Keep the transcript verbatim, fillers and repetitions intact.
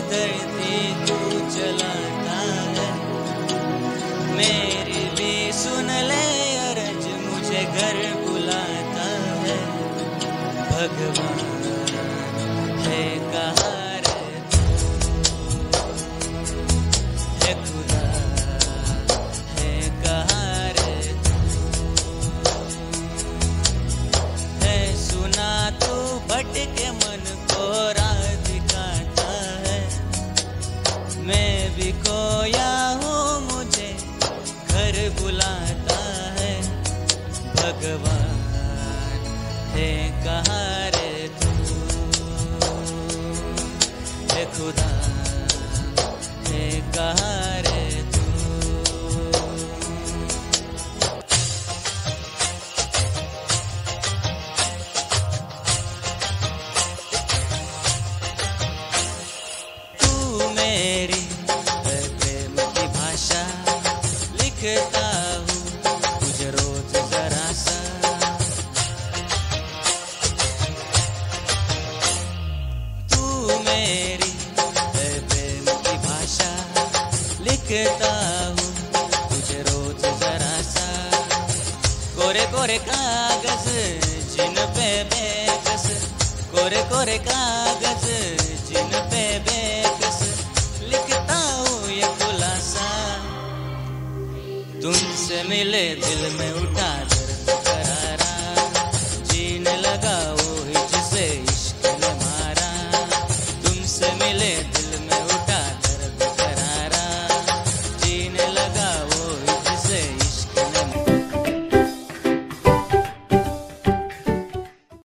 धरती तू चलाता है। मेरी भी सुन ले अरज, मुझे घर बुलाता है। भगवान है कहाँ रे तू, है खुदा है कहाँ रे तू, है सुना तू भटके मन को राह दिखाता है। मैं भी खोया हूँ मुझे घर बुलाता है। भगवान है कहाँ रे तू, है खुदा है कहाँ रे तू। तू मेरी प्रेम की भाषा, लिखता हूँ तुझे रोज जरा सा। तू मेरी प्रेम की भाषा, लिखता हूँ तुझे रोज जरा सा। कोरे कोरे कागज जिन पे बेकस, कोरे कोरे कागज जिन पे बेकस, लिखता हूँ ये खुलासा। तुमसे मिले दिल में उठा